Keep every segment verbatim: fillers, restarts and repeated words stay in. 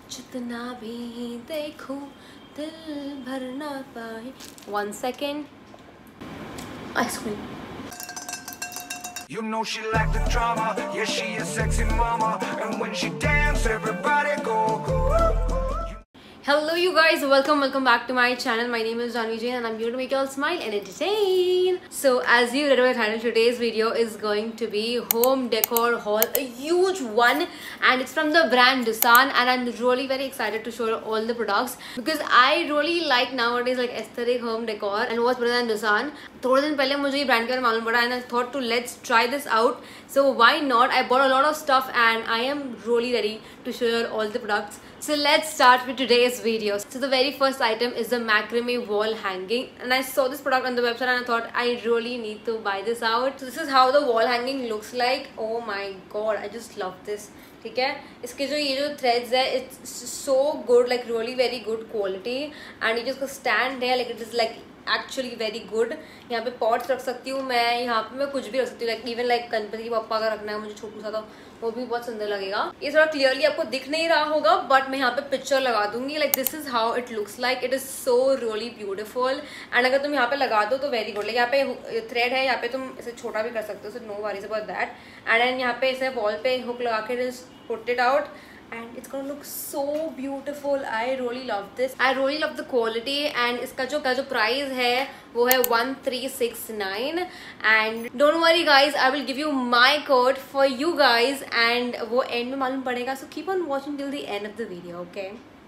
जितना भी देखूं दिल भर ना पाए. One second. Ice cream. You know she like the drama, yeah she a sexy mama, and when she dance everybody go. Hello you guys, welcome welcome back to my channel. My name is Janvi Jain and I'm here to make you all smile and entertain. So as you read by the title, today's video is going to be home decor haul, a huge one, and it's from the brand Dusan, and I'm really very excited to show you all the products because I really like nowadays like aesthetic home decor, and what's better than Dusan. थोड़े दिन पहले मुझे ये brand के बारे में मालूम पड़ा and I thought to let's try this out. So why not? I bought a lot of stuff and I am really ready to show you all the products. So let's start with today's video. So the very first item is the macrame wall hanging, and I saw this product on the website and I thought I really need to buy this out. So this is how the wall hanging looks like. Oh my god, I just love this. ठीक है, इसके जो ये जो threads है, it's so good, like really very good quality, and ये जो इसका stand है, like it is like actually very good. यहाँ पे पॉट्स रख सकती हूँ मैं, यहाँ पे मैं कुछ भी रख सकती हूँ, लाइक इवन लाइक गणपति पप्पा का रखना है मुझे छोटू सा, तो वो भी बहुत सुंदर लगेगा. ये थोड़ा क्लियरली आपको दिख नहीं रहा होगा बट मैं यहाँ पे पिक्चर लगा दूंगी. Like this is how it looks like. It is so really beautiful, and अगर तुम यहाँ पे लगा दो तो वेरी गुड. लाइक यहाँ पे थ्रेड है, यहाँ पे तुम इसे छोटा भी कर सकते हो, so no worries about that. And then यहाँ पे इसे वॉल पे हुक लगा के put it out and it's gonna look so beautiful. I really love this. I really love the quality, and इसका जो का जो प्राइस है वो है one three six nine, and don't worry guys, I will give you my code for you guys, and वो end में मालूम पड़ेगा, so keep on watching till the end of the video, okay?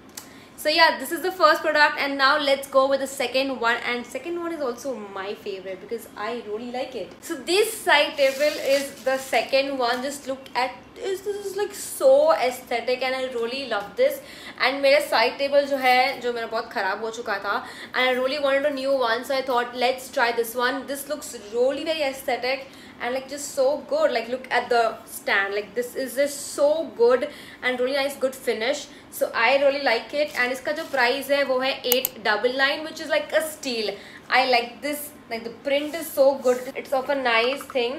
So yeah, this is the first product, and now let's go with the second one, and second one is also my favorite because I really like it. So this side table is the second one. Just look at this. This is like so aesthetic and I really love this. And मेरे side table जो है जो मेरा बहुत खराब हो चुका था, and I really wanted a new one, so I thought let's try this one. This looks really very aesthetic and like just so good. Like look at the stand, like this is just so good and really nice, good finish. So I really like it, and इसका जो price है वो है eight nine nine, which is like a steal. I like this, like the print is so good. It's of a nice thing.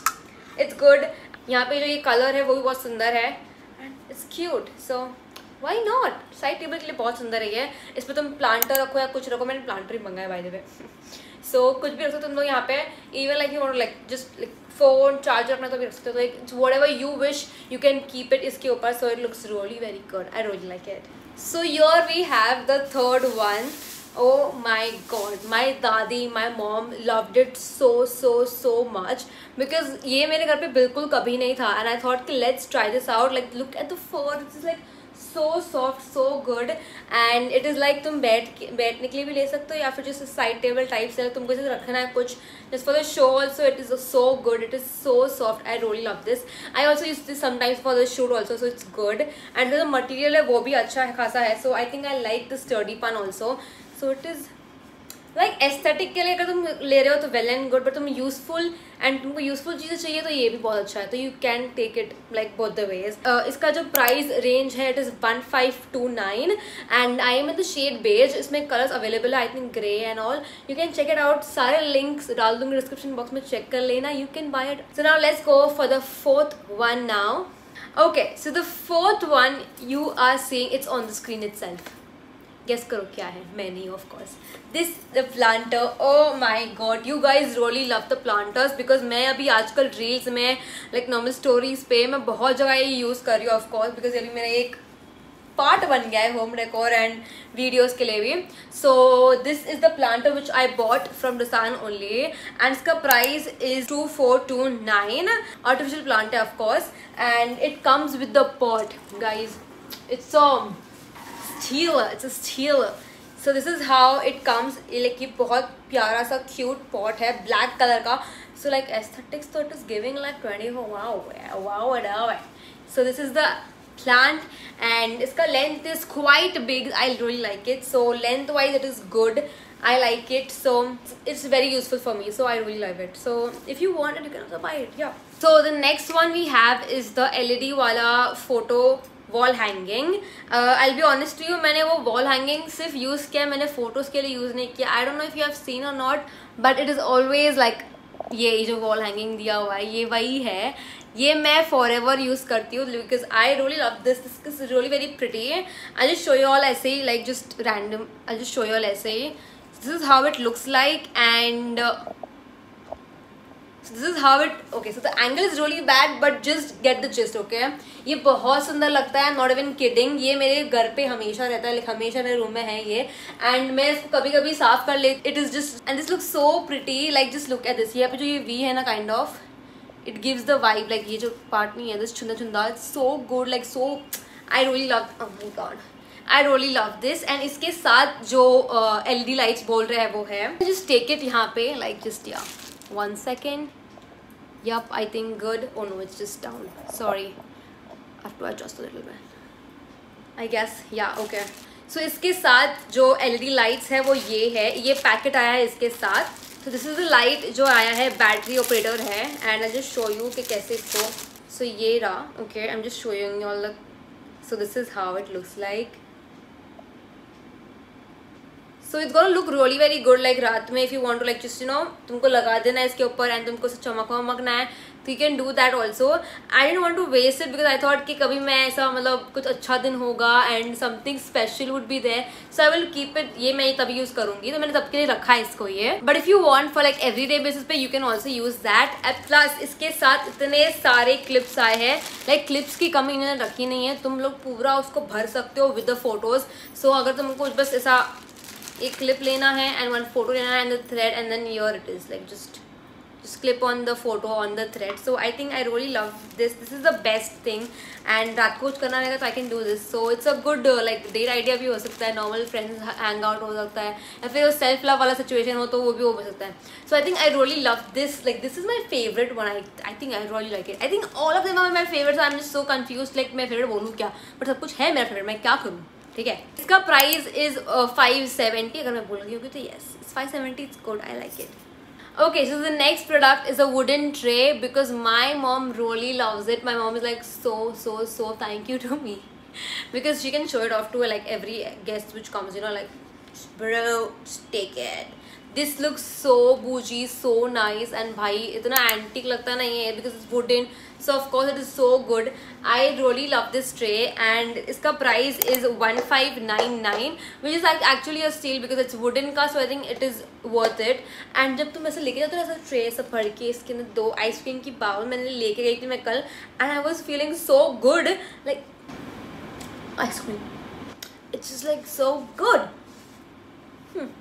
It's good. यहाँ पे जो ये color है वो भी बहुत सुंदर है and it's cute. So why not? Side table के लिए बहुत सुंदर है ये. इस पर तुम प्लांटर रखो या कुछ रखो. मैंने प्लांटर ही मंगाया बाय द वे. सो कुछ भी रख सकते हो तुम लोग यहाँ पे. Even like you want like just like phone charger रखना तो भी रख सकते हो. तो एक whatever you wish you can keep it इसके ऊपर. So it looks really very good. I really like it. So here we have the third one. Oh my god, my दादी, my mom loved it so so so much because ये मेरे घर पे बिल्कुल कभी नहीं था, and I thought कि let's try this out. Like look at the fur, this is like so soft, so good, and it is like तुम बैठ बैठने के लिए भी ले सकते हो या फिर जैसे साइड टेबल टाइप से तुमको जैसे रखना है कुछ just for the show also. It is so good, it is so soft. I really love this. I also use this sometimes for the shoot also, so it's good, and the material है वो भी अच्छा है खासा है. So I think I like the sturdy one also. So it is like aesthetic के लिए अगर तुम ले रहे हो तो well and good, but तुम useful and तुमको useful चीज़ें चाहिए तो ये भी बहुत अच्छा है. तो you can take it like both the ways. uh, इसका जो price range है it is one five two nine, and I am in the shade beige. इसमें colors available है I think grey and all. You can check it out. सारे links डाल दूँगी description box में, check कर लेना. You can buy it. So now let's go for the fourth one now. Okay, so the fourth one you are seeing, it's on the screen itself. Guess करो क्या है. Many of course. This the planter. Oh my god, you guys really love the planters because मैं अभी आजकल reels में like normal stories पे मैं बहुत जगह ये यूज़ कर रही हूँ ऑफ कोर्स, बिकॉज अभी मेरा एक पार्ट बन गया है होम डेकोर एंड वीडियोज़ के लिए भी. So this is the planter which I bought from दुसान ओनली, एंड इसका price is two four two nine. Artificial plant है of course, and it comes with the pot guys. It's steel, it's a steel. So this is how it comes. Like ये बहुत प्यारा सा cute pot है black colour का. So like aesthetics तो it is giving like twenty four. Wow wow wow. So this is the plant, and इसका length is quite big. I really like it. So length wise it is good. I like it, so it's very useful for me, so I really love it. So if you want it you can also buy it. Yeah. So the next one we have is the L E D wala photo wall hanging. I be honest to you, मैंने वो wall hanging सिर्फ use किया, मैंने photos के लिए use नहीं किया. I don't know if you have seen और not, but it is always like ये जो वॉल हैंगिंग दिया हुआ है ये वही है. ये मैं फॉर एवर यूज करती हूँ because I really love this this is really very pretty. I just show you all ऐसे ही like just random I just show you all ऐसे ही this is how it looks like and this is how it okay so the angle is really bad but just get the gist okay. ये बहुत सुंदर लगता है, not even kidding. ये मेरे घर पे हमेशा रहता है, लाइक हमेशा मेरे रूम में है ये एंड मैं इसको कभी कभी साफ कर ले। It is just and this look so pretty like just look at this. यहाँ पे जो ये वी है ना kind of it gives the vibe like ये जो पार्ट नहीं है दिस चुंदा चुंदा it's so good like so I really love oh my god I really love this. And इसके साथ जो एल ई डी लाइट्स बोल रहे हैं वो है जस्ट टेक इट यहाँ पे like just yeah one second Yup, I think good. Oh no, it's just down. Sorry, I have to adjust a little bit. I guess, yeah, okay. So इसके साथ जो L E D lights है वो ये है, ये packet आया है इसके साथ। So this is the light जो आया है, बैटरी ऑपरेटर है and I just show you कि कैसे इसको so ये रहा okay I'm just showing you all the so this is how it looks like. So it's gonna look really very good like रात में if you want to like just you know तुमको लगा देना है इसके ऊपर एंड तुमको चमक वमकना है तो you can do that also. I didn't want to waste it because I thought कि कभी मैं ऐसा मतलब कुछ अच्छा दिन होगा and something special would be there so I will keep it. ये मैं तभी यूज करूंगी तो मैंने सबके लिए रखा है इसको ये. But if you want for like everyday basis पे you can also use that. And plus इसके साथ इतने सारे क्लिप्स आए हैं like क्लिप्स की कमी इन्होंने रखी नहीं है, तुम लोग पूरा उसको भर सकते हो with the photos. So अगर तुमको बस ऐसा एक क्लिप लेना है एंड वन फोटो लेना है and the thread and then your it is like just just clip on the photo on the thread. So I think I really love this this is the best thing and रात को कुछ करना रहेगा तो I can do this. So it's a good like date idea भी हो सकता है, नॉर्मल फ्रेंड्स हैंग आउट हो सकता है या फिर सेल्फ लव वाला सिचुएशन हो तो वो भी हो सकता है. So I think I really love this like this is my favourite one. I I think I really like it. I think all of them are my favourite. I am just so confuse like मैं favourite बोलूँ क्या, but सब कुछ है मेरा favourite, मैं क्या करूँ. ठीक है, इसका प्राइस इज फाइव सेवेंटी. अगर मैं भूल गई होगी तो yes five seventy. It's good, I like it. Okay, so the next product is a wooden tray because my mom really loves it. My mom is like so so so thank you to me because she can show it off to like every guest which comes, you know, like bro just take it. This looks so bougie, so nice and भाई इतना antique लगता नहीं है because it's wooden. So of course it is so good. I really love this tray and इसका price is one five nine nine which is like actually a steal because it's wooden का. So I think it is worth it. And जब तुम ऐसे लेके जाते हो ऐसा tray सब भर के इसके अंदर दो आइसक्रीम की बाउल मैंने लेके गई थी मैं कल and I was feeling so good like ice cream. It's just like so good. Hmm.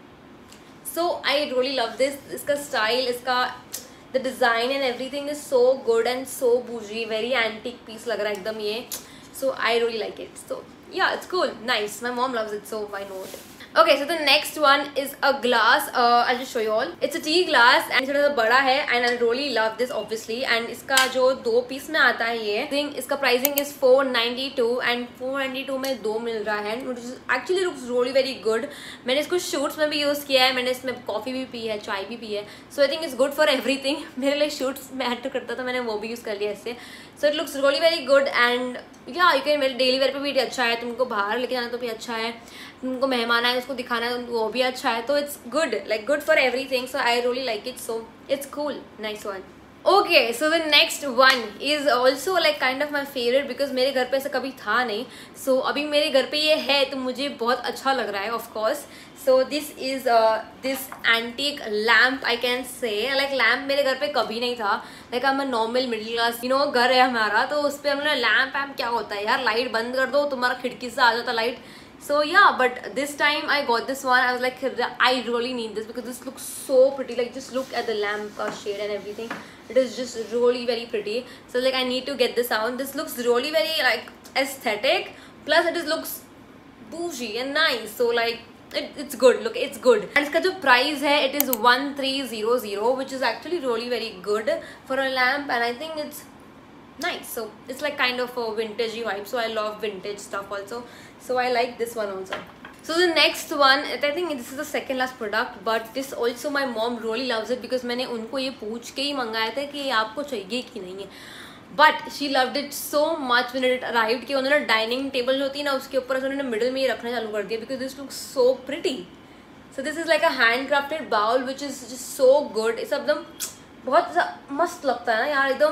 So I really love this. इसका style, इसका the design and everything is so good and so bougie, very antique piece लग रहा है एकदम ये. So I really like it. So yeah, it's cool, nice. My mom loves it, so why not? Okay, so the next one is a glass. Uh, I'll just show you all. It's a tea glass and थोड़ा सा बड़ा है and I really love this obviously. And इसका जो दो piece में आता है ये think इसका pricing is four ninety-two and four ninety-two में दो मिल रहा है. Actually looks really very good. मैंने इसको shoots में भी यूज़ किया है, मैंने इसमें कॉफ़ी भी पी है, चाय भी पी है. So I think it's good for everything. मेरे लिए shoots मैं ऐड करता था, मैंने वो भी यूज़ कर लिया इससे. So it looks really very good and yeah, you can मेरे डेली वेयर पे भी अच्छा है, तुमको बाहर लेके जाना तो भी अच्छा है, तुमको मेहमान आए उसको दिखाना है वो भी अच्छा है. तो it's good like good for everything. So I really like it. So it's cool, nice one. Okay, so the next one is also like kind of my favourite because मेरे घर पे ऐसा कभी था नहीं. सो so, अभी मेरे घर पे ये है तो मुझे बहुत अच्छा लग रहा है of course. So this is this antique lamp I can say. Like lamp मेरे घर पे कभी नहीं था. लाइक हम normal middle class you know घर है हमारा, तो उस पर हमने लैम्प वैम्प क्या होता है यार, लाइट बंद कर दो तुम्हारा खिड़की से आ जाता light. So yeah, but this time I got this one. I was like, I really need this because this looks so pretty. Like just look at the lamp uh, shade and everything. It is just really very pretty. So like I need to get this out. This looks really very like aesthetic. Plus it just looks bougie and nice. So like it, it's good. Look, it's good. And its price hai, it is one three zero zero, which is actually really very good for a lamp. And I think it's nice. So it's like kind of a vintagey vibe. So I love vintage stuff also. So I like this one also. So the next one, I think this is the second last product, but this also my mom really loves it because मैंने उनको ये पूछ के ही मंगाया था कि आपको चाहिए कि नहीं है. But she loved it so much when it arrived कि उन्होंने डाइनिंग टेबल होती है ना उसके ऊपर उन्होंने मिडिल में ये रखना चालू कर दिया because this looks so pretty. So this is like a handcrafted bowl which is just so good. इस एकदम बहुत मस्त लगता है ना यार, एकदम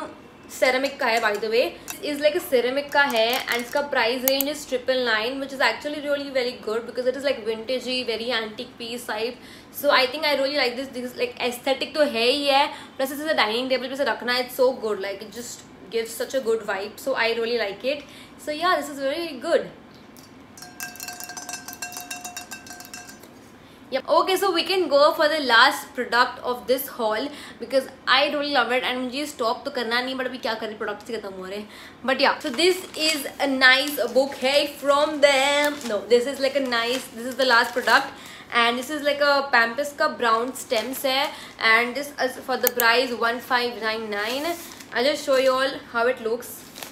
सेरेमिक का है by the way, is like ceramic का है एंड इसका price range is triple nine which is actually really very good because it is like vintagey very antique piece type. So I think I really like this. This like aesthetic तो है ही है, plus इसे dining table पे से रखना it's so good, like it just gives such a good vibe. So I really like it. So yeah this is very good. Yep. Okay, so we can go for the last product of this haul because I really love it and मुझे stop तो करना नहीं, but अभी क्या करें, products ही खत्म हो रहे हैं. But yeah, so this is a nice bouquet from them. No, this is like a nice. This is the last product and this is like a Pampers का brown stems है and this is for the price one five nine nine. I'll just show you all how it looks.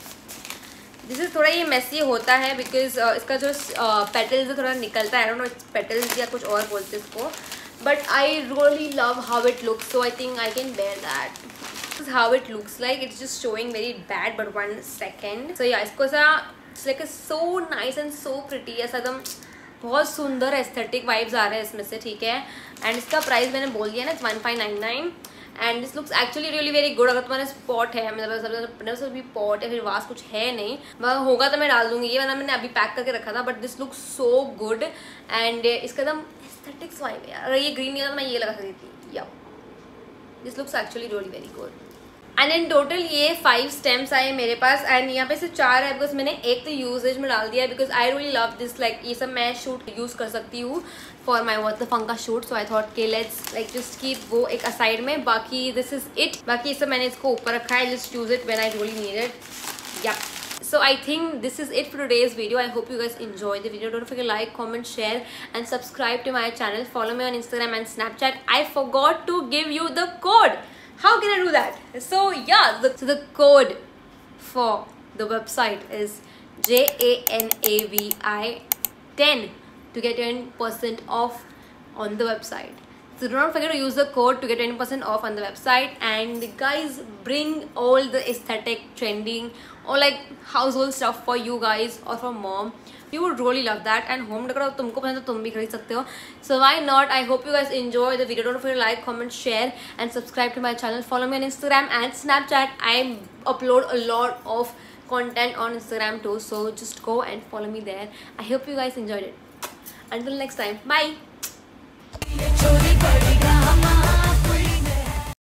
This is थोड़ा ये Messi होता है because uh, इसका जो petals uh, थोड़ा निकलता है. आई डोंट नो पेटल्स या कुछ और बोलते हैं इसको, but I really love how it looks. So I think I can bear that. This is how it looks like. It's just showing very bad but one second. So yeah इसको सा it's like so nice and so pretty. ऐसा एकदम बहुत सुंदर aesthetic vibes आ रहे हैं इसमें से. ठीक है, एंड इसका प्राइस मैंने बोल दिया ना, one five nine nine. And this looks actually really very good. अगर तुम्हारे स्पॉट है, मतलब अपने से भी पॉट या फिर वास कुछ है नहीं, वह होगा तो मैं डाल दूंगी ये, वरना मैंने अभी पैक करके रखा था. But this looks so good and इसका एकदम एस्थेटिक्स वाइब है. अगर ये ग्रीन नहीं था तो मैं ये लगा सकती थी. Yeah this looks actually really very good. And in total ये फाइव स्टेम्स आए मेरे पास एंड यहाँ पे सिर्फ चार है बिकॉज मैंने एक तो यूजेज में डाल दिया because I really love this. Like ये सब मैं शूट यूज कर सकती हूँ for my what the funk का शूट. सो आई थॉट के लेट्स लाइक जस्ट कीप वो एक असाइड में. बाकी दिस इज इट. बाकी ये सब मैंने इसको ऊपर रखा है. Just use it when I really need it. Yeah so I think this is it for today's video. I hope you guys enjoyed the video. Don't forget to like, comment, share and subscribe to my channel. Follow me on Instagram and Snapchat. I forgot to give you the code. How can I do that? So yeah, the, so the code for the website is J A N A V I ten to get ten percent off on the website. So do not forget to use the code to get ten percent off on the website. And guys, bring all the aesthetic, trending or like household stuff for you guys or for mom. You would really love that. And home decor तुमको पसंद है तो तुम भी खरीद सकते हो. So why not? I hope you guys enjoy the video. Don't forget to like, comment, share and subscribe to my channel. Follow me on Instagram and Snapchat. I upload a lot of content on Instagram too. So just go and follow me there. I hope you guys enjoyed it. Until next time. Bye.